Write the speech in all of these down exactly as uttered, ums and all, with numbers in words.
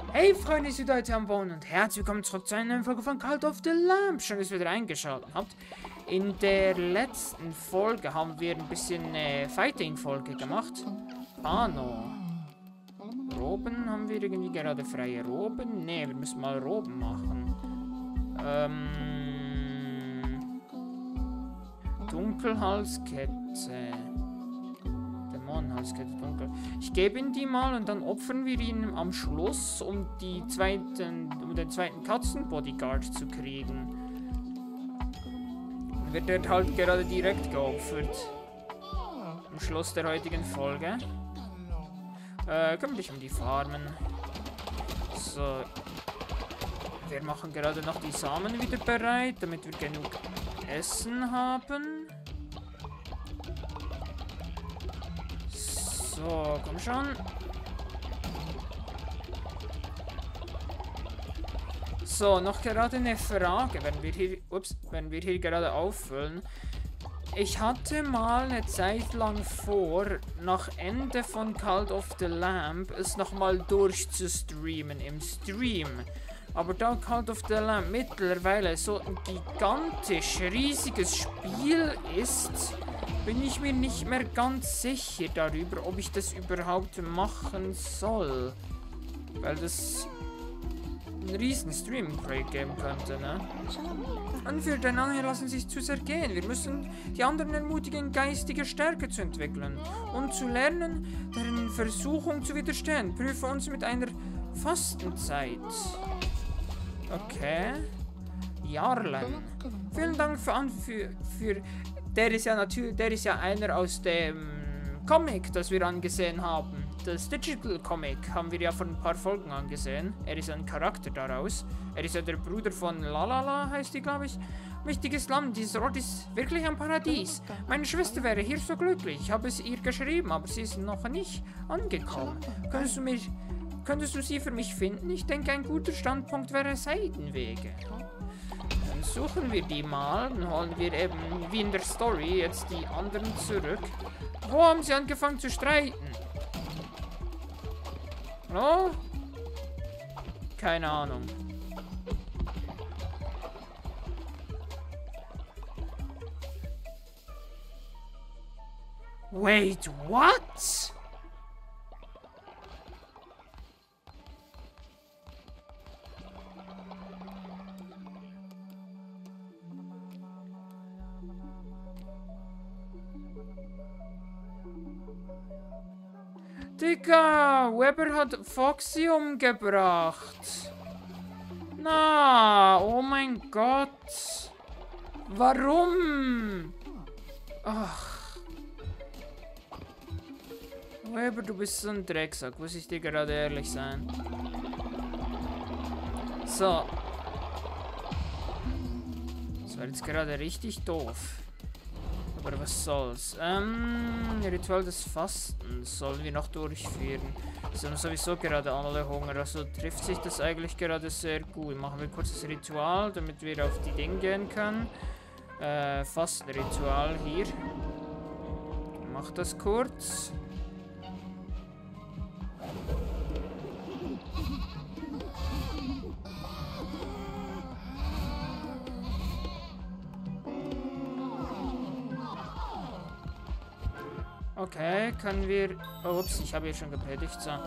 Hey Freunde, ich bin heute am Wohnen und herzlich willkommen zurück zu einer neuen Folge von Cult of the Lamb. Schön, dass ihr wieder eingeschaltet habt. In der letzten Folge haben wir ein bisschen äh, Fighting-Folge gemacht. Pano. Roben haben wir irgendwie gerade freie Roben? Ne, wir müssen mal Roben machen. Ähm... Dunkelhalskette. Dämonenhalskette dunkel. Ich gebe ihm die mal und dann opfern wir ihn am Schluss, um die zweiten, um den zweiten Katzenbodyguard zu kriegen. Dann wird er halt gerade direkt geopfert. Am Schluss der heutigen Folge. Äh, kümmere dich um die Farmen. So. Wir machen gerade noch die Samen wieder bereit, damit wir genug Essen haben. So, komm schon. So, noch gerade eine Frage, wenn wir hier, ups, wenn wir hier gerade auffüllen. Ich hatte mal eine Zeit lang vor, nach Ende von Cult of the Lamb es nochmal durchzustreamen im Stream. Aber da Cult of the Lamb mittlerweile so ein gigantisch riesiges Spiel ist, bin ich mir nicht mehr ganz sicher darüber, ob ich das überhaupt machen soll. Weil das ein riesen Streaming-Projekt geben könnte, ne? Anführer der Nange lassen sich zu sehr gehen. Wir müssen die anderen ermutigen, geistige Stärke zu entwickeln und zu lernen, deren Versuchung zu widerstehen. Prüfe uns mit einer Fastenzeit. Okay. Jarlen. Vielen Dank für, für, für der ist ja natürlich, der ist ja einer aus dem Comic, das wir angesehen haben. Das Digital Comic haben wir ja vor ein paar Folgen angesehen. Er ist ein Charakter daraus. Er ist ja der Bruder von Lalala, heißt die, glaube ich. Wichtiges Land, dieses Ort ist wirklich ein Paradies. Meine Schwester wäre hier so glücklich. Ich habe es ihr geschrieben, aber sie ist noch nicht angekommen. Könntest du mich, könntest du sie für mich finden? Ich denke, ein guter Standpunkt wäre Seitenwege. Dann suchen wir die mal. Dann holen wir eben, wie in der Story, jetzt die anderen zurück. Wo haben sie angefangen zu streiten? Oh? Keine Ahnung. Wait, what? Digga, Webber hat Foxy umgebracht. Na, oh mein Gott. Warum? Ach. Webber, du bist so ein Drecksack, muss ich dir gerade ehrlich sein. So. Das war jetzt gerade richtig doof. Aber was soll's? Ähm, Ritual des Fastens sollen wir noch durchführen. Sie haben sowieso gerade alle Hunger, also trifft sich das eigentlich gerade sehr gut. Machen wir kurz das Ritual, damit wir auf die Dinge gehen können. Äh, Fastenritual hier. Mach das kurz. Okay, können wir... Oh, ups, ich habe hier schon gepredigt, so.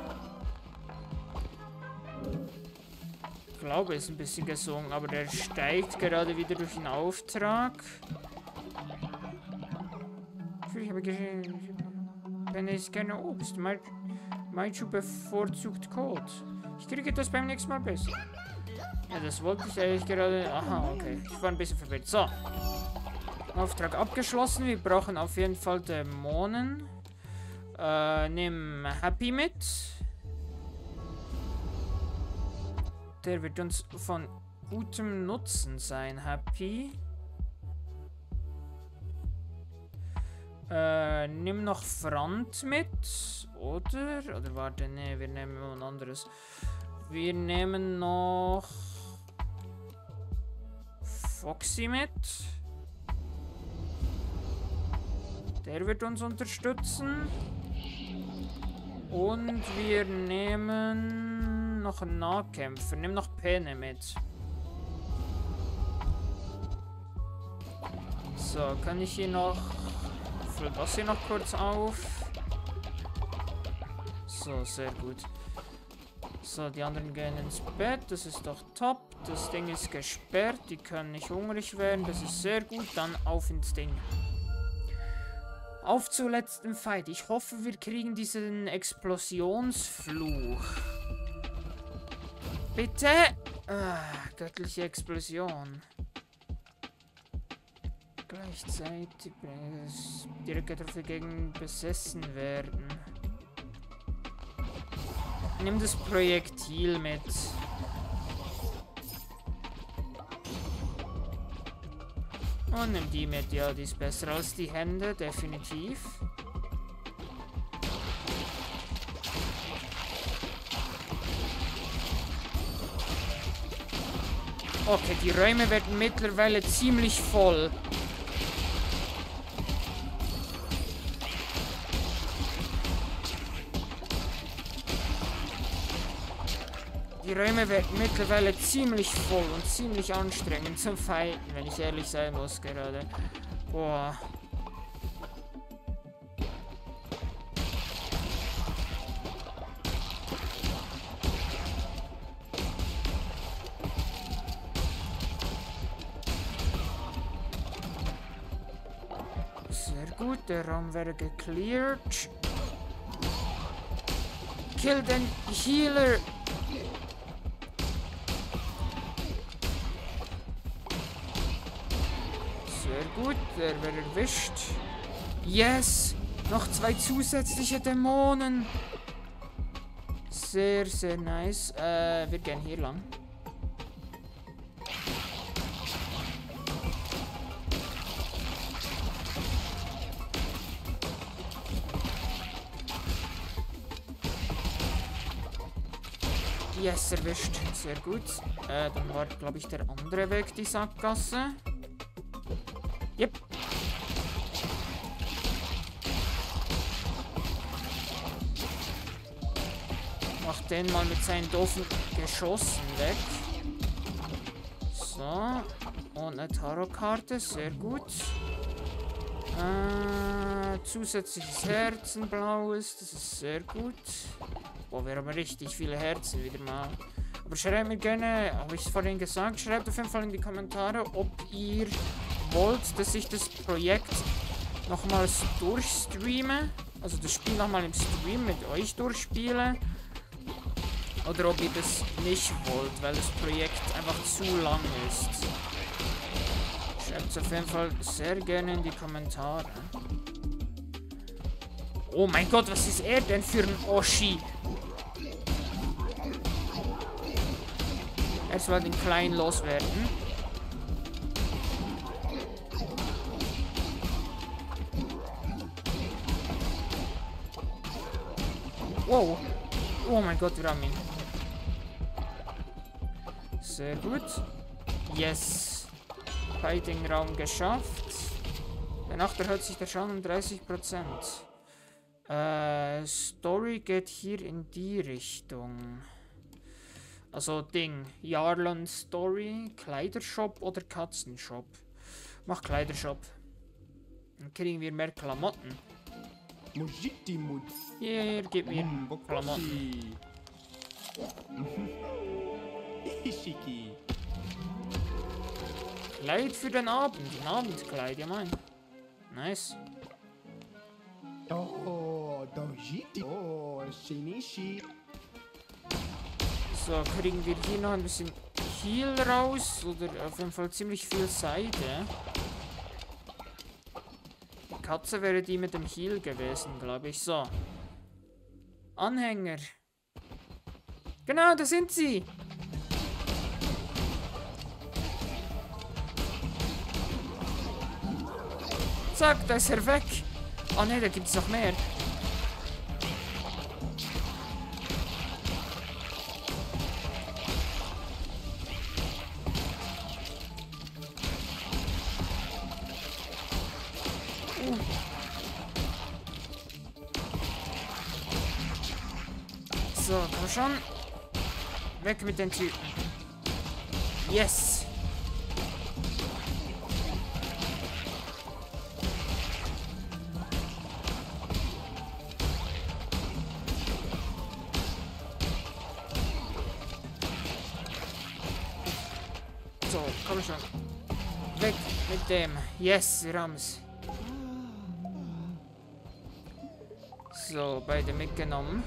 Ich glaube, es ist ein bisschen gesungen, aber der steigt gerade wieder durch den Auftrag. Ich habe gesehen... Wenn es gerne Obst. Maichu bevorzugt Kot. Ich kriege das beim nächsten Mal besser. Ja, das wollte ich eigentlich gerade... Aha, okay. Ich war ein bisschen verwirrt. So. Auftrag abgeschlossen. Wir brauchen auf jeden Fall Dämonen. Äh, nimm Happy mit. Der wird uns von gutem Nutzen sein, Happy. Äh, nimm noch Front mit. Oder? Oder warte, ne, wir nehmen ein anderes. Wir nehmen noch Foxy mit. Der wird uns unterstützen. Und wir nehmen noch einen Nahkämpfer. Nimm noch Penne mit. So, kann ich hier noch... Füll das hier noch kurz auf. So, sehr gut. So, die anderen gehen ins Bett. Das ist doch top. Das Ding ist gesperrt. Die können nicht hungrig werden. Das ist sehr gut. Dann auf ins Ding. Auf zur letzten Fight. Ich hoffe, wir kriegen diesen Explosionsfluch. Bitte! Ah, göttliche Explosion. Gleichzeitig direkte Treffer gegen besessen werden. Nimm das Projektil mit. Und nimm die mit. Ja, die ist besser als die Hände, definitiv. Okay, die Räume werden mittlerweile ziemlich voll. Die Räume werden mittlerweile ziemlich voll und ziemlich anstrengend zum Fighten, wenn ich ehrlich sein muss gerade. Boah. Sehr gut, der Raum wäre gecleared. Kill den Healer. Sehr gut, der wird erwischt. Yes! Noch zwei zusätzliche Dämonen. Sehr, sehr nice. Äh, wir gehen hier lang. Yes, erwischt. Sehr gut. Äh, dann war, glaube ich, der andere Weg, die Sackgasse. Yep. Mach den mal mit seinen doofen Geschossen weg. So. Und eine Tarotkarte. Sehr gut. Äh, zusätzliches Herzen, blaues. Das ist sehr gut. Boah, wir haben richtig viele Herzen wieder mal. Aber schreibt mir gerne, habe ich es vorhin gesagt, schreibt auf jeden Fall in die Kommentare, ob ihr wollt, dass ich das Projekt nochmals durchstreame. Also das Spiel nochmal im Stream mit euch durchspiele. Oder ob ihr das nicht wollt, weil das Projekt einfach zu lang ist. Schreibt es auf jeden Fall sehr gerne in die Kommentare. Oh mein Gott, was ist er denn für ein Oschi? Erstmal den Kleinen loswerden. Wow. Oh mein Gott, wir haben ihn. Sehr gut. Yes. Fighting-Raum geschafft. Danach erhöht sich der Schaden um dreißig Prozent. Äh, Story geht hier in die Richtung. Also Ding. Jarlan Story, Kleidershop oder Katzenshop? Mach Kleidershop. Dann kriegen wir mehr Klamotten. Hier, gib mir Klamotten. Kleid für den Abend. Ein Abendkleid, ja mein. Nice. So, kriegen wir hier noch ein bisschen Heal raus. Oder auf jeden Fall ziemlich viel Seide. Die Katze wäre die mit dem Heal gewesen, glaube ich. So. Anhänger. Genau, da sind sie. Zack, da ist er weg. Oh ne, da gibt es noch mehr. Uh. So, komm schon. Weg mit den Typen. Yes. So, komm schon. Weg mit dem. Yes, Rams. So, beide mitgenommen.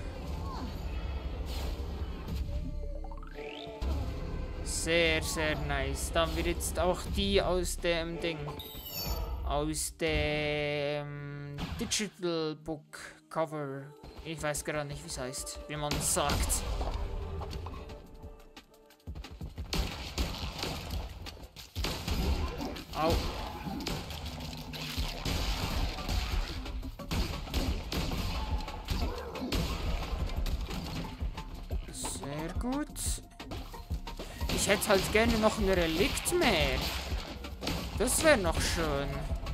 Sehr, sehr nice. Da haben wir jetzt auch die aus dem Ding. Aus dem Digital Book Cover. Ich weiß gerade nicht, wie es heißt. Wie man es sagt. Au. Sehr gut. Ich hätte halt gerne noch ein Relikt mehr. Das wäre noch schön.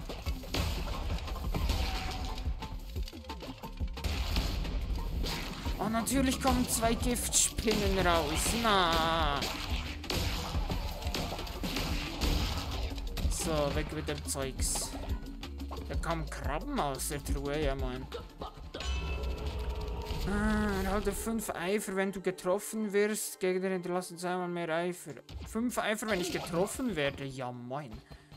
Oh, natürlich kommen zwei Giftspinnen raus. Na. So, weg mit dem Zeugs. Da kamen Krabben aus der Truhe, ja Mann. Ah, erhalte fünf Eifer, wenn du getroffen wirst. Gegner hinterlassen zweimal mehr Eifer. fünf Eifer, wenn ich getroffen werde. Ja, moin.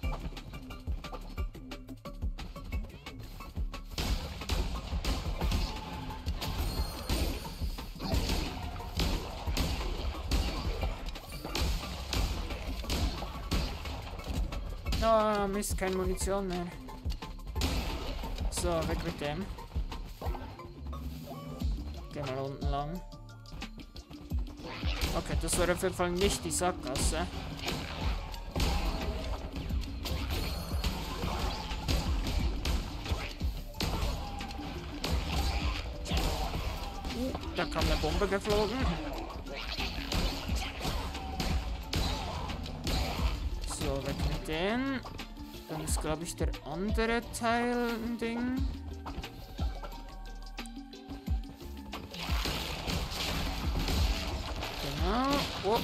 Ah, Mist, keine Munition mehr. So, weg mit dem. Geh mal unten lang. Okay, das war auf jeden Fall nicht die Sackgasse. Uh, da kam eine Bombe geflogen. So, weg mit den. Dann ist, glaube ich, der andere Teil ein Ding. Oh.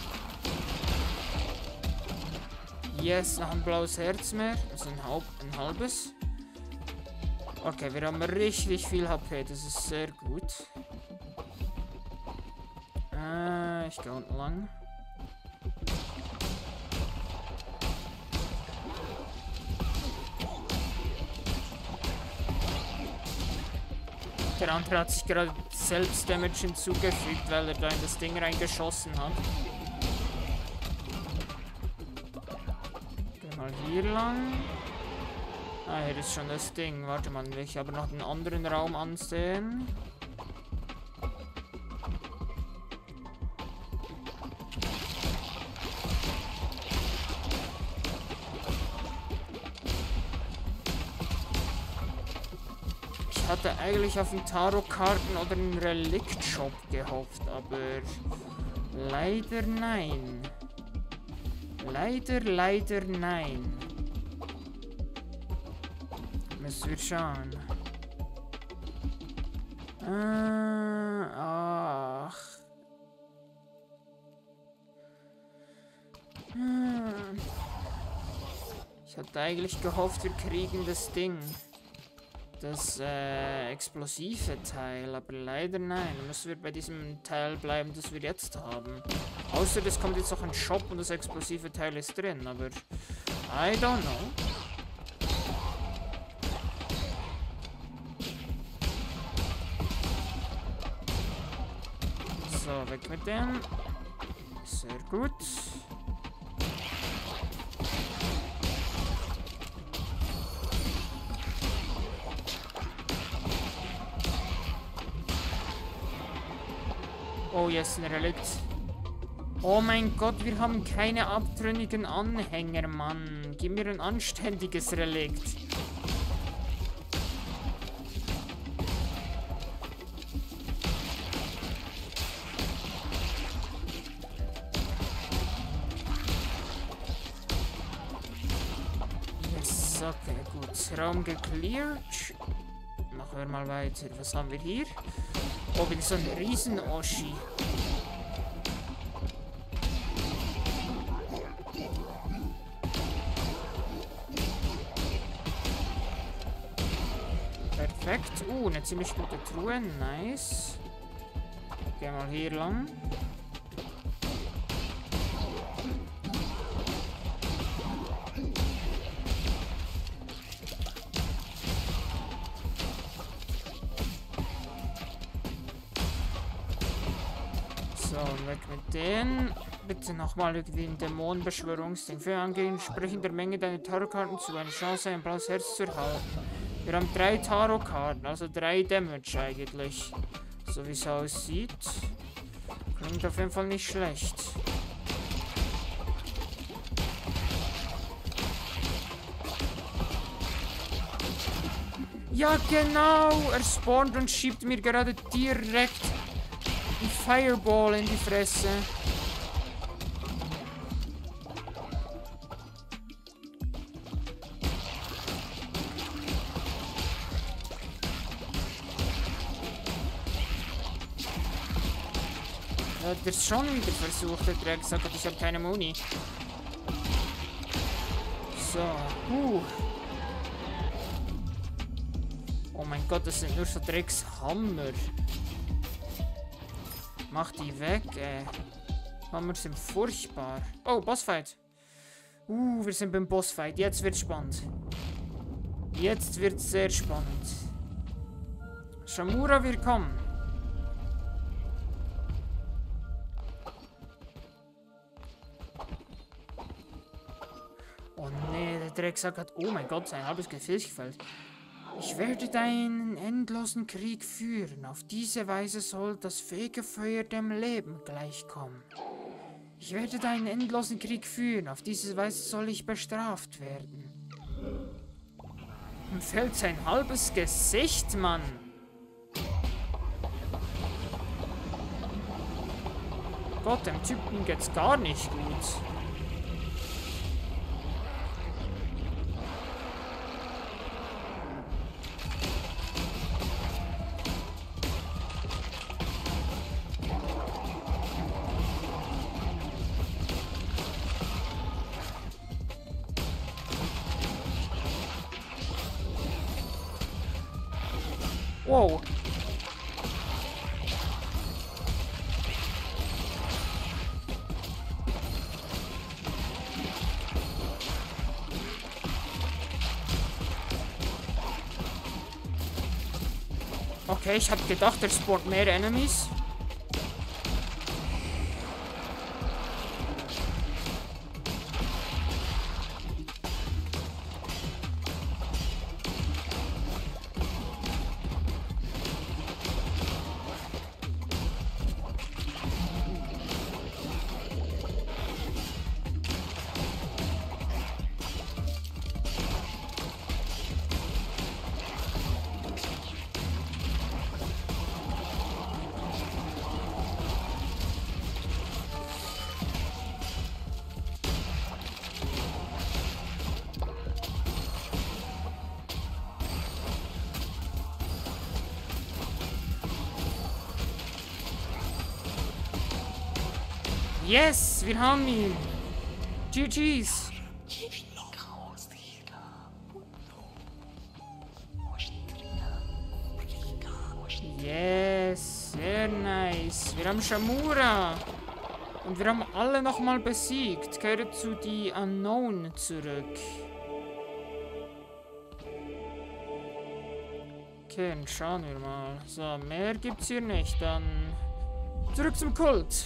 Yes, noch ein blaues Herz mehr. Also ein, halb, ein halbes. Okay, wir haben richtig viel H P. Das ist sehr gut. Äh, ich gehe unten lang. Der andere hat sich gerade selbst Damage hinzugefügt, weil er da in das Ding reingeschossen hat. Geh mal hier lang. Ah, hier ist schon das Ding. Warte mal, will ich aber noch einen anderen Raum ansehen. Ich hatte eigentlich auf einen Tarotkarten oder einen Relikt-Shop gehofft, aber leider nein. Leider, leider nein. Müssen wir schauen. Äh, ach. Hm. Ich hatte eigentlich gehofft, wir kriegen das Ding. Das äh, explosive Teil, aber leider nein. Dann müssen wir bei diesem Teil bleiben, das wir jetzt haben. Außer es kommt jetzt noch ein Shop und das explosive Teil ist drin, aber I don't know. So, weg mit dem. Sehr gut. Oh, yes, ein Relikt. Oh mein Gott, wir haben keine abtrünnigen Anhänger, Mann. Gib mir ein anständiges Relikt. Yes, okay, gut. Raum gecleared. Machen wir mal weiter. Was haben wir hier? Oh, wieder so ein Riesen-Oschi. Perfekt. Uh, eine ziemlich gute Truhe. Nice. Gehen wir mal hier lang. So, weg mit denen. Bitte nochmal irgendwie ein Dämonenbeschwörungsding. Für entsprechender Menge deine Tarotkarten zu. Eine Chance, ein blaues Herz zu erhalten. Wir haben drei Tarotkarten, also drei Damage eigentlich. So wie es aussieht. Klingt auf jeden Fall nicht schlecht. Ja, genau. Er spawnt und schiebt mir gerade direkt ein Fireball in die Fresse. Ja, der ist schon wieder versucht, der Drecksack, und ich habe keine Muni. So, uh. Oh mein Gott, das sind nur so Dreckshammer. Mach die weg, ey. Hammer sind furchtbar. Oh, Bossfight. Uh, wir sind beim Bossfight. Jetzt wird's spannend. Jetzt wird's sehr spannend. Shamura, wir kommen. Oh nee, der Drecksack hat... Oh mein Gott, sein halbes Gefäß gefällt. Ich werde deinen endlosen Krieg führen. Auf diese Weise soll das Fegefeuer dem Leben gleichkommen. Ich werde deinen endlosen Krieg führen. Auf diese Weise soll ich bestraft werden. Ihm fällt sein halbes Gesicht, Mann. Gott, dem Typen geht's gar nicht gut. Wow. Okay, ich habe gedacht, er spawnt mehr Enemies. Yes, wir haben ihn. G G's. Yes, sehr nice. Wir haben Shamura. Und wir haben alle nochmal besiegt. Kehre zu die Unknown zurück. Okay, dann schauen wir mal. So, mehr gibt's hier nicht. Dann zurück zum Kult.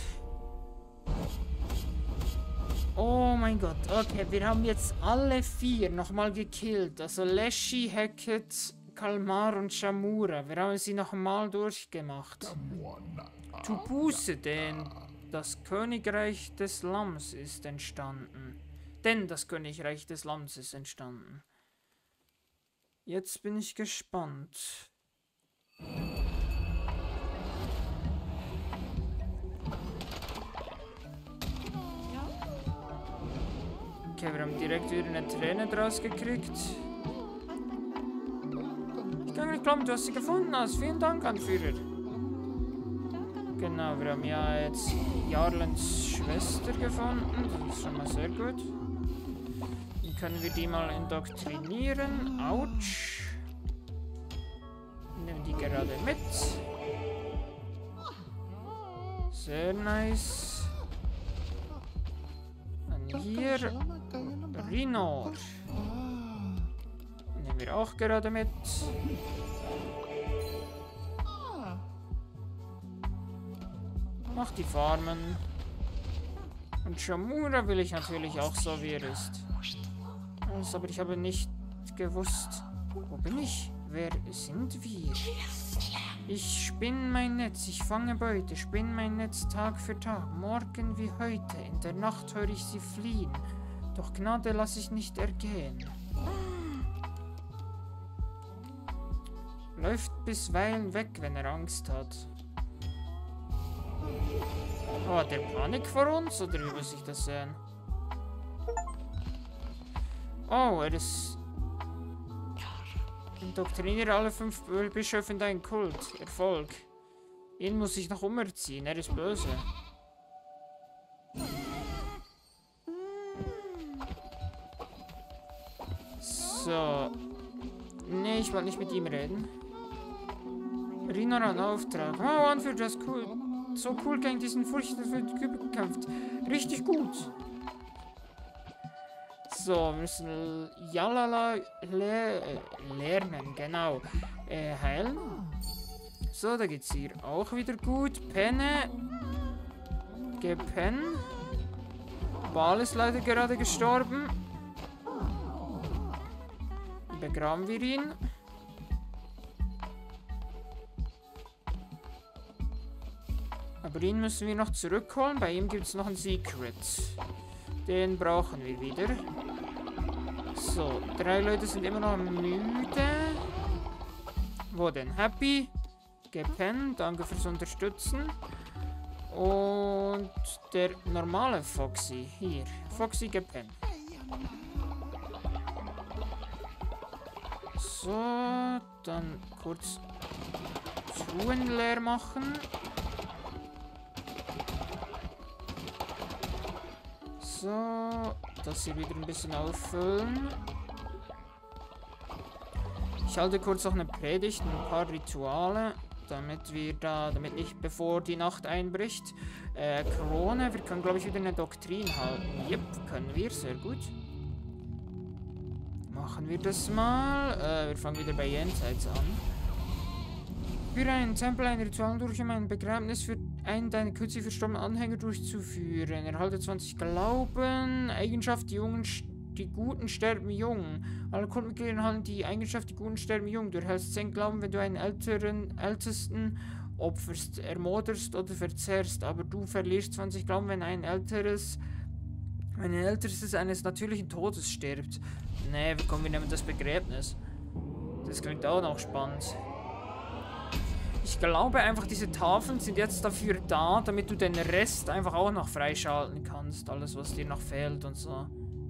Oh mein Gott. Okay, wir haben jetzt alle vier nochmal gekillt. Also Leshy, Hackett, Kalmar und Shamura. Wir haben sie nochmal durchgemacht. Tu Buße, denn das Königreich des Lamms ist entstanden. Denn das Königreich des Lamms ist entstanden. Jetzt bin ich gespannt. Okay, wir haben direkt wieder eine Träne draus gekriegt. Ich kann nicht glauben, du hast sie gefunden hast. Vielen Dank, Anführer. Genau, wir haben ja jetzt Jarlens Schwester gefunden. Das ist schon mal sehr gut. Dann können wir die mal indoktrinieren. Autsch. nehmen die gerade mit. Sehr nice. Und hier Rinor. Nehmen wir auch gerade mit. Mach die Farmen. Und Shamura will ich natürlich auch so, wie er ist. Also, aber ich habe nicht gewusst. Wo bin ich? Wer sind wir? Ich spinne mein Netz, ich fange Beute, spinne mein Netz Tag für Tag, morgen wie heute. In der Nacht höre ich sie fliehen. Doch Gnade lasse ich nicht ergehen. Läuft bisweilen weg, wenn er Angst hat. Oh, hat der Panik vor uns? Oder wie muss ich das sehen? Oh, er ist... Indoktriniere alle fünf Bischöfe in deinen Kult. Erfolg. Ihn muss ich noch umerziehen. Er ist böse. So. Nee, ich wollte nicht mit ihm reden. Rinor hat einen Auftrag. Oh, Anführer, das ist cool. So cool gegen diesen furchtbaren Typ gekämpft. Richtig gut. So, wir müssen Jalala le lernen, genau. Äh, heilen. So, da geht's hier auch wieder gut. Penne. Gepen. Bal ist leider gerade gestorben. Begraben wir ihn. Aber ihn müssen wir noch zurückholen. Bei ihm gibt es noch ein Secret. Den brauchen wir wieder. So, drei Leute sind immer noch müde. Wo denn? Happy. Gepen, danke fürs Unterstützen. Und der normale Foxy. Hier, Foxy Gepen. So, dann kurz Truhen leer machen. So, das hier wieder ein bisschen auffüllen. Ich halte kurz noch eine Predigt, ein paar Rituale, damit wir da, damit nicht bevor die Nacht einbricht. Äh, Krone, wir können glaube ich wieder eine Doktrin halten. Yep, können wir, sehr gut. Machen wir das mal. Äh, wir fangen wieder bei Jenseits an. Führe einen Tempel, ein Ritual durch, um ein Begräbnis für einen deiner kürzlich verstorbenen Anhänger durchzuführen. Erhalte zwanzig Glauben. Eigenschaft, die Jungen, die Guten sterben jung. Alle Kultmitglieder erhalten die Eigenschaft, die Guten sterben jung. Du erhältst zehn Glauben, wenn du einen älteren, ältesten opferst, ermorderst oder verzehrst. Aber du verlierst zwanzig Glauben, wenn ein älteres, wenn ein älteres eines natürlichen Todes stirbt. Nee, komm, wir nehmen das Begräbnis. Das klingt auch noch spannend. Ich glaube einfach, diese Tafeln sind jetzt dafür da, damit du den Rest einfach auch noch freischalten kannst. Alles, was dir noch fehlt und so.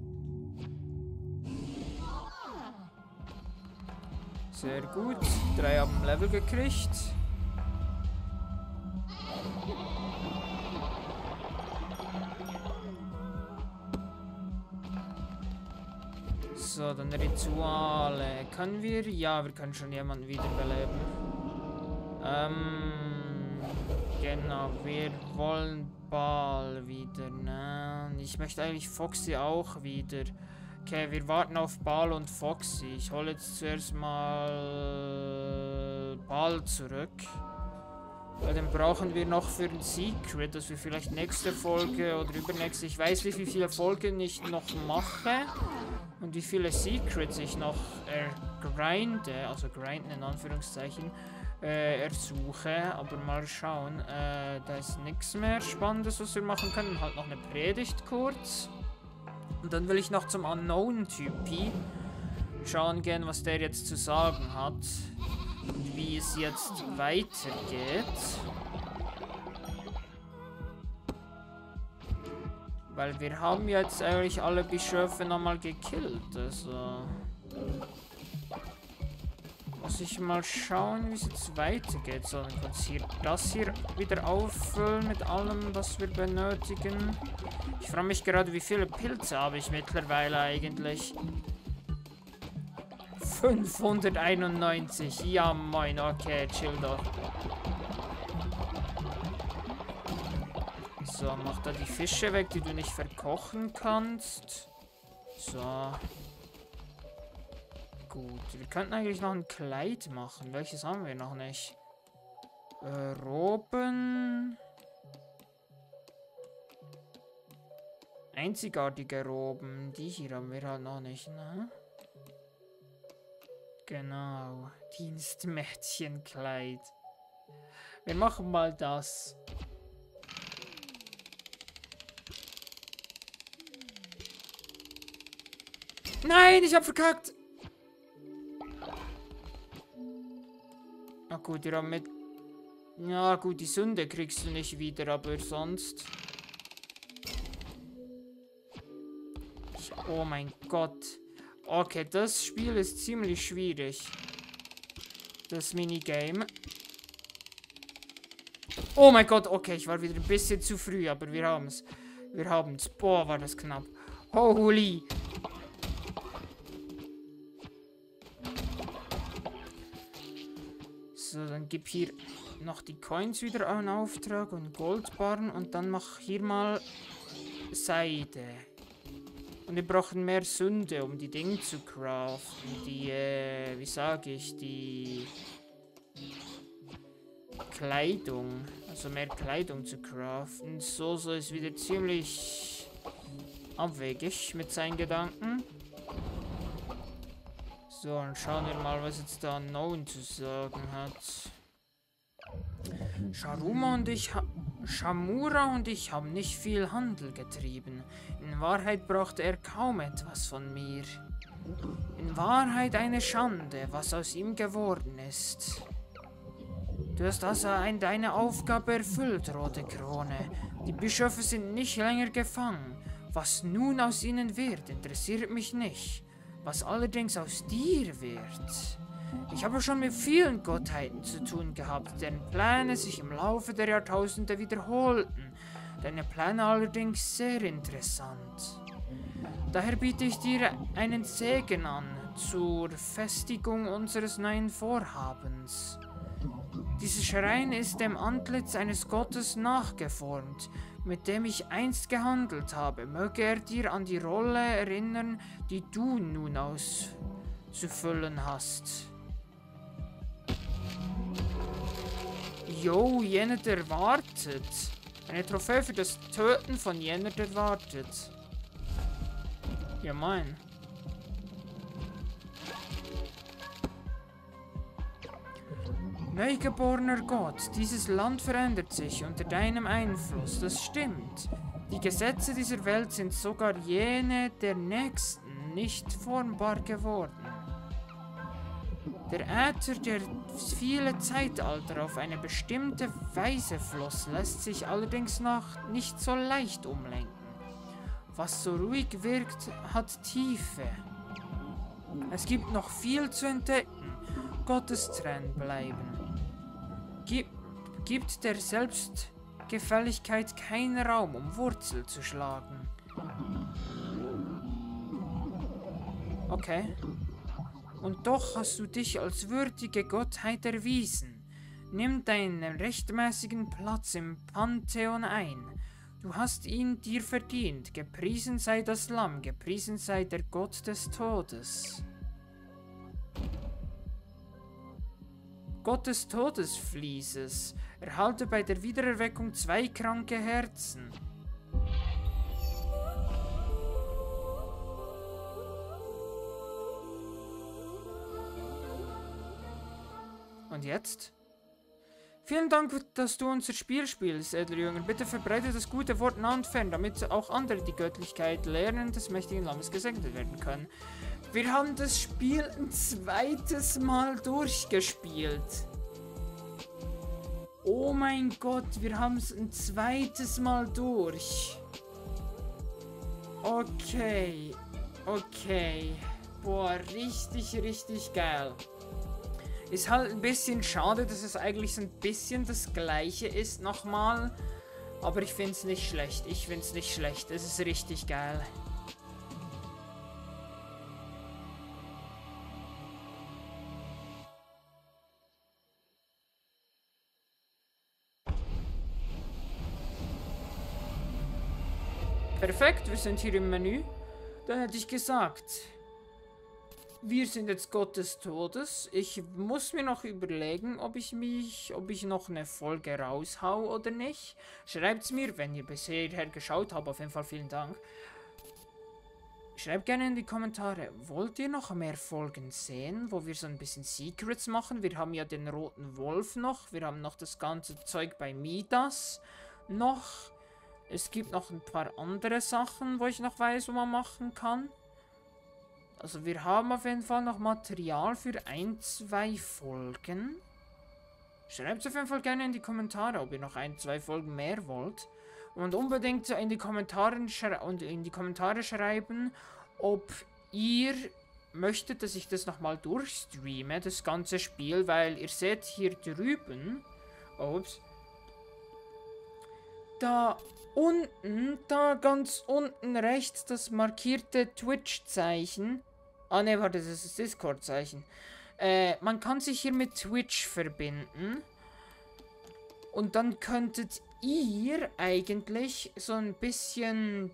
Sehr gut. Drei haben Level gekriegt. So, dann Rituale. Können wir? Ja, wir können schon jemanden wiederbeleben. Ähm, genau, wir wollen Bal wieder, ne? Ich möchte eigentlich Foxy auch wieder. Okay, wir warten auf Bal und Foxy. Ich hole jetzt zuerst mal Bal zurück. Weil den brauchen wir noch für ein Secret, das wir vielleicht nächste Folge oder übernächste, ich weiß nicht, wie viele Folgen ich noch mache und wie viele Secrets ich noch ergrinde, also grinden in Anführungszeichen. Äh, ersuche, aber mal schauen. Äh, da ist nichts mehr Spannendes, was wir machen können. Halt noch eine Predigt kurz. Und dann will ich noch zum Unknown-Typi schauen gehen, was der jetzt zu sagen hat. Und wie es jetzt weitergeht. Weil wir haben jetzt eigentlich alle Bischöfe nochmal gekillt. Also... Muss ich mal schauen, wie es jetzt weitergeht. So, dann kurz hier das hier wieder auffüllen mit allem, was wir benötigen. Ich frage mich gerade, wie viele Pilze habe ich mittlerweile eigentlich. fünfhunderteinundneunzig. Ja, moin. Okay, chill doch. So, mach da die Fische weg, die du nicht verkochen kannst. So. Gut, wir könnten eigentlich noch ein Kleid machen. Welches haben wir noch nicht? Äh, Roben. Einzigartige Roben. Die hier haben wir halt noch nicht, ne? Genau. Dienstmädchenkleid. Wir machen mal das. Nein, ich hab verkackt. Na gut, wir haben mit... Ja gut, die Sünde kriegst du nicht wieder, aber sonst... Oh mein Gott. Okay, das Spiel ist ziemlich schwierig. Das Minigame. Oh mein Gott, okay, ich war wieder ein bisschen zu früh, aber wir haben es. Wir haben es. Boah, war das knapp. Holy. So, dann gib hier noch die Coins wieder in Auftrag und Goldbarren und dann mach hier mal Seide. Und wir brauchen mehr Sünde, um die Dinge zu craften. Die, äh, wie sage ich, die Kleidung. Also mehr Kleidung zu craften. So, so ist wieder ziemlich abwegig mit seinen Gedanken. So, dann schauen wir mal, was jetzt da Unknown zu sagen hat. Sharuma und ich, Shamura und ich haben nicht viel Handel getrieben. In Wahrheit brauchte er kaum etwas von mir. In Wahrheit eine Schande, was aus ihm geworden ist. Du hast also ein, deine Aufgabe erfüllt, Rote Krone. Die Bischöfe sind nicht länger gefangen. Was nun aus ihnen wird, interessiert mich nicht. Was allerdings aus dir wird... Ich habe schon mit vielen Gottheiten zu tun gehabt, deren Pläne sich im Laufe der Jahrtausende wiederholten. Deine Pläne allerdings sehr interessant. Daher biete ich dir einen Segen an zur Festigung unseres neuen Vorhabens. Dieser Schrein ist dem Antlitz eines Gottes nachgeformt, mit dem ich einst gehandelt habe. Möge er dir an die Rolle erinnern, die du nun auszufüllen hast. Jo, Jennet erwartet. Eine Trophäe für das Töten von Jennet erwartet. Ja, mein. Neugeborener Gott, dieses Land verändert sich unter deinem Einfluss, das stimmt. Die Gesetze dieser Welt sind sogar jene der Nächsten nicht formbar geworden. Der Äther, der viele Zeitalter auf eine bestimmte Weise floss, lässt sich allerdings noch nicht so leicht umlenken. Was so ruhig wirkt, hat Tiefe. Es gibt noch viel zu entdecken. Gottes Trend bleiben. Gib, gibt der Selbstgefälligkeit keinen Raum, um Wurzel zu schlagen. Okay. Und doch hast du dich als würdige Gottheit erwiesen. Nimm deinen rechtmäßigen Platz im Pantheon ein. Du hast ihn dir verdient. Gepriesen sei das Lamm, gepriesen sei der Gott des Todes. Gott des Todesfließes, erhalte bei der Wiedererweckung zwei kranke Herzen. Und jetzt? Vielen Dank, dass du unser Spiel spielst, edler Jünger. Bitte verbreite das gute Wort nah und fern, damit auch andere die Göttlichkeit lernen des mächtigen Lammes gesegnet werden können. Wir haben das Spiel ein zweites Mal durchgespielt. Oh mein Gott, wir haben es ein zweites Mal durch. Okay, okay. Boah, richtig, richtig geil. Ist halt ein bisschen schade, dass es eigentlich so ein bisschen das Gleiche ist nochmal. Aber ich finde es nicht schlecht. Ich finde es nicht schlecht. Es ist richtig geil. Perfekt, wir sind hier im Menü. Dann hätte ich gesagt, wir sind jetzt Gott des Todes. Ich muss mir noch überlegen, ob ich mich, ob ich noch eine Folge raushau oder nicht. Schreibt's mir, wenn ihr bisher geschaut habt. Auf jeden Fall vielen Dank. Schreibt gerne in die Kommentare, wollt ihr noch mehr Folgen sehen, wo wir so ein bisschen Secrets machen? Wir haben ja den roten Wolf noch, wir haben noch das ganze Zeug bei Midas noch. Es gibt noch ein paar andere Sachen, wo ich noch weiß, wo man machen kann. Also wir haben auf jeden Fall noch Material für ein, zwei Folgen. Schreibt es auf jeden Fall gerne in die Kommentare, ob ihr noch ein, zwei Folgen mehr wollt. Und unbedingt in die Kommentare, und in die Kommentare schreiben, ob ihr möchtet, dass ich das nochmal durchstreame, das ganze Spiel, weil ihr seht hier drüben, ups, da unten, da ganz unten rechts, das markierte Twitch-Zeichen. Ah ne, warte, das ist das Discord-Zeichen. Äh, man kann sich hier mit Twitch verbinden. Und dann könntet ihr eigentlich so ein bisschen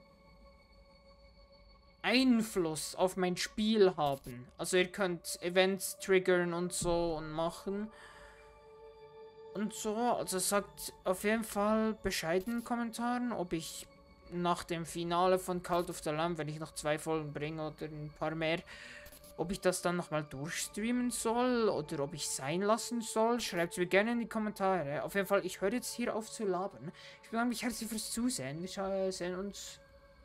Einfluss auf mein Spiel haben. Also ihr könnt Events triggern und so und machen. Und so, also sagt auf jeden Fall Bescheid in den Kommentaren, ob ich nach dem Finale von Cult of the Lamb, wenn ich noch zwei Folgen bringe oder ein paar mehr, ob ich das dann nochmal durchstreamen soll oder ob ich sein lassen soll. Schreibt es mir gerne in die Kommentare. Auf jeden Fall, ich höre jetzt hier auf zu labern. Ich bedanke mich herzlich fürs Zusehen. Wir sehen uns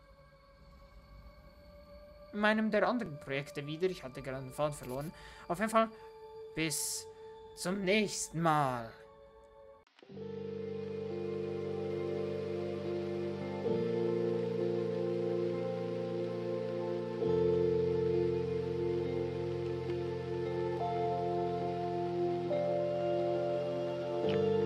in meinem der anderen Projekte wieder. Ich hatte gerade den Faden verloren. Auf jeden Fall, bis zum nächsten Mal. You